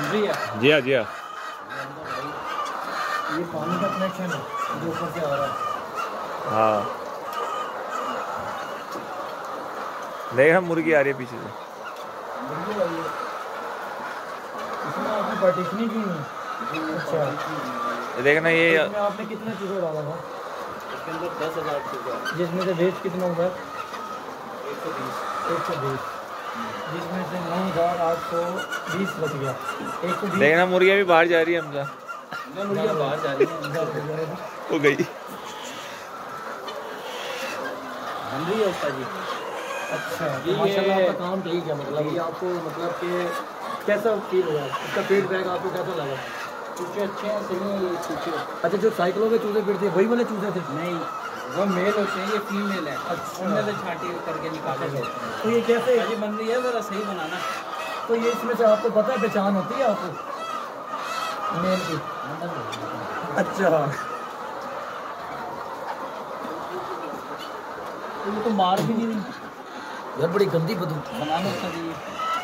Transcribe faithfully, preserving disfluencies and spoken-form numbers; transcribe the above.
जी हाँ जी हाँ। ये पानी का कनेक्शन है जो ऊपर से आ रहा है। हाँ देखा मुर्गी आ रही है पीछे से। मुर्गी आई है। इसमें आपने पार्टीशनिंग की नहीं? अच्छा ये देखना ये इसमें आपने कितने चूहे डाला था? इसके अंदर दस हज़ार चूहे। जिसमें से वेस्ट कितना हुआ? एक सौ बीस। एक सौ बीस। जिसमें से नौ हज़ार आठ सौ बीस बच गया। एक सौ बीस। देखना मुर्गियाँ भी बाहर जा रही है हमसे। मुर्गियाँ बाहर जा रही हैं। हो गई बन रही है उसका जी। अच्छा तो माशाल्लाह आपका काम ठीक है। मतलब ये आपको मतलब कि कैसा फील हुआ? इसका फीडबैक आपको कैसा लगा? चूचे अच्छे हैं, सही हैं ये चूचे। अच्छा जो साइकिलों के चूजे फिरते वही वाले चूजे थे? नहीं वो मेल होते हैं, ये फीमेल है। अच्छा उनमें से छांटी करके निकाले जाते हैं। तो ये कैसे ये बन रही है जरा सही बनाना। तो ये इसमें से आपको पता है पहचान होती है आपको मेल की? अच्छा तो ये तो मार भी नहीं यार, बड़ी गंदी बदबू। बनाना उसका जी